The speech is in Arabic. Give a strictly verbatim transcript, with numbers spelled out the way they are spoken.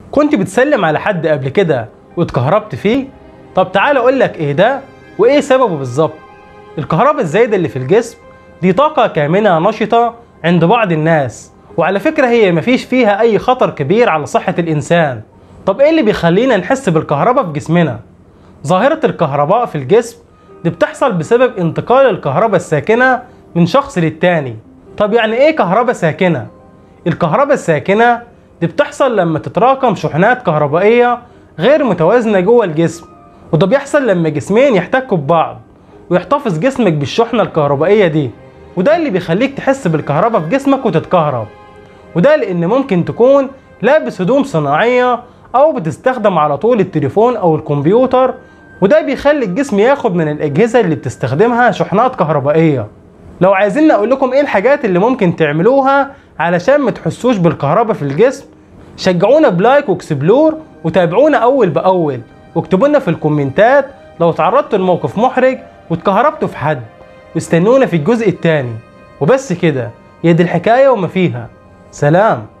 كنت بتسلم على حد قبل كده واتكهربت فيه؟ طب تعال اقولك ايه ده وايه سببه بالظبط. الكهرباء الزايدة اللي في الجسم دي طاقة كامنة نشطة عند بعض الناس، وعلى فكرة هي مفيش فيها اي خطر كبير على صحة الانسان. طب ايه اللي بيخلينا نحس بالكهرباء في جسمنا؟ ظاهرة الكهرباء في الجسم دي بتحصل بسبب انتقال الكهرباء الساكنة من شخص للتاني. طب يعني ايه كهرباء ساكنة؟ الكهرباء الساكنة دي بتحصل لما تتراكم شحنات كهربائية غير متوازنة جوه الجسم، وده بيحصل لما جسمين يحتكوا ببعض ويحتفظ جسمك بالشحنة الكهربائية دي، وده اللي بيخليك تحس بالكهرباء في جسمك وتتكهرب. وده لان ممكن تكون لابس هدوم صناعية او بتستخدم على طول التليفون او الكمبيوتر، وده بيخلي الجسم ياخد من الاجهزة اللي بتستخدمها شحنات كهربائية. لو عايزين اقول لكم ايه الحاجات اللي ممكن تعملوها علشان ما تحسوش بالكهرباء في الجسم، شجعونا بلايك واكسبلور وتابعونا اول باول، واكتبوا لنا في الكومنتات لو تعرضتوا لموقف محرج واتكهربتوا في حد، واستنونا في الجزء الثاني. وبس كده، هي دي الحكاية وما فيها. سلام.